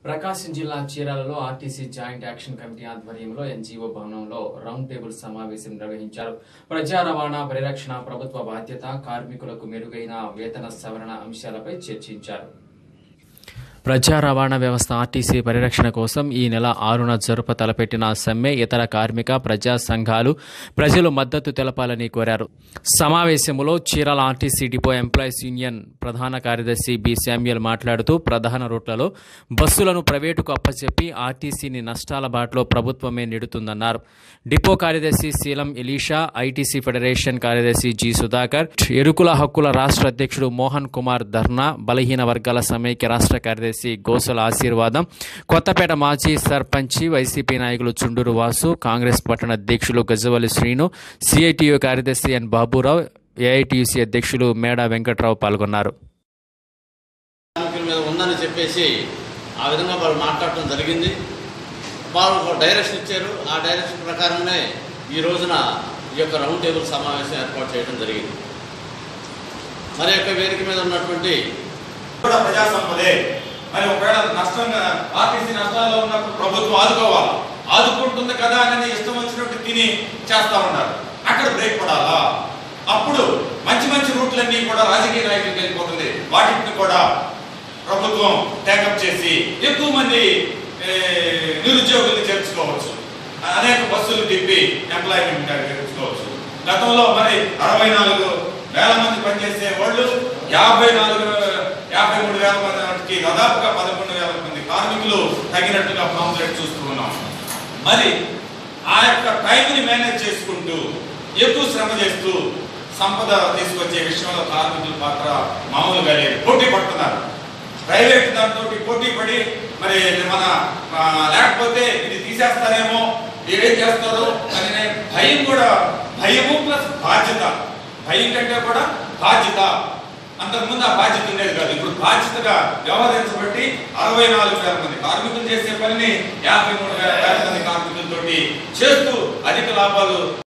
ప్రకాశం జిల్లా చీరాలలో RTC joint action committee ఆధ్వర్యంలో ఎన్జీఓ భవనంలో రౌండ్ టేబుల్ సమావేశం నిర్వహించారు. ప్రజా రవాణా పరిరక్షణ ప్రభుత్వ బాధ్యత, కార్మికులకు మెరుగైన వేతన సవరణ అంశాలపై చర్చించారు. ప్రజా రవాణా వ్యవస్థ ఆర్టీసీ పరిరక్షణ కోసం ఈ నెల 6న జరుప తలపెట్టిన సమ్మె ఇతర కార్మిక ప్రజా సంఘాలు ప్రజలు మద్దతు తెలపాలని కోరారు. సమావేశంలో Chirala RTC depot employees union ప్రధాన కార్యదర్శి బి శామ్యూల్ మాట్లాడుతూ ప్రధాన రూట్లలో బస్సులను ప్రైవేటుకు అప్పచెప్పి ఆర్టీసీని నష్టాల బాటలో ప్రభుత్వమే నెడుతుందన్నారు. డిపో కార్యదర్శి శీలం ఎలీషా, ఐటీసీ ఫెడరేషన్ కార్యదర్శి జి సుధాకర్, ఎరుకుల హక్కుల రాష్ట్ర అధ్యక్షుడు మోహన్ కుమార్ ధర్నా, బలహీన వర్గాల సమైక్య రాష్ట్ర కార్యదర్శి గోసల ఆశీర్వాదం, కొత్తపేట మాజీ సర్పంచి వైసీపీ నాయకులు చుండూరు వాసు, కాంగ్రెస్ పట్టణ అధ్యక్షులు గజవల్లి శ్రీను, సిఐటియు కార్యదర్శి ఎన్ బాబురావు, ఏఐటియుసి అధ్యక్షులు మేడా వెంకట్రావు పాల్గొన్నారు. ఉందని చెప్పేసి ఆ విధంగా వాళ్ళు మాట్లాడటం జరిగింది. వాళ్ళు ఒక డైరెక్షన్ ఇచ్చారు. ఆ డైరెక్షన్ ప్రకారంగానే ఈ రోజున ఈ యొక్క రౌండ్ టేబుల్ సమావేశం ఏర్పాటు చేయడం జరిగింది. మరి యొక్క వేదిక మీద ఉన్నటువంటి ప్రజా సంపదే, మరి ఒకవేళ నష్టంగా ఆర్టీసీ నష్టాల్లో ఉన్నప్పుడు ప్రభుత్వం ఆదుకోవాలి. ఆదుకుంటుంది కదా అని ఇష్టం వచ్చినట్టు తిని చేస్తా ఉన్నారు. అక్కడ బ్రేక్ పడాలా? అప్పుడు మంచి మంచి రూట్లన్నీ కూడా రాజకీయ నాయకులకు వెళ్ళిపోతుంది. వాటిని కూడా ప్రభుత్వం టేకప్ చేసి ఎక్కువ మంది నిరుద్యోగుల్ని చేర్చుకోవచ్చు. అనేక బస్సులు తిప్పి ఎంప్లాయ్మెంట్ చేర్చుకోవచ్చు. గతంలో మరి 64,000 మంది పనిచేసే వాళ్ళు 53,000 మందికి దాదాపుగా 11,000 మంది కార్మికులు తగినట్టుగా పాంప్లెట్ చూస్తూ ఉన్నాం. మరి ఆ యొక్క టైంని మేనేజ్ చేసుకుంటూ ఎక్కువ శ్రమ చేస్తూ సంపద తీసుకొచ్చే విషయంలో కార్మికుల పాత్ర మామూలుగా లేదు. పోటీ పడుతున్నారు. ప్రైవేట్ దాంతో పోటీ పడి మరి మన లేకపోతే ఇది తీసేస్తారేమో, ఏం చేస్తారో అని భయం కూడా, భయము ప్లస్ బాధ్యత. భయం కంటే కూడా బాధ్యత. అంతకుముందు ఆ బాధ్యత ఉండేది కాదు. ఇప్పుడు బాధ్యతగా వ్యవహరించబట్టి 64,000 మంది కార్మికులు చేసే పనిని 53,000 మంది కార్మికులతోటి చేస్తూ అధిక లాభాలు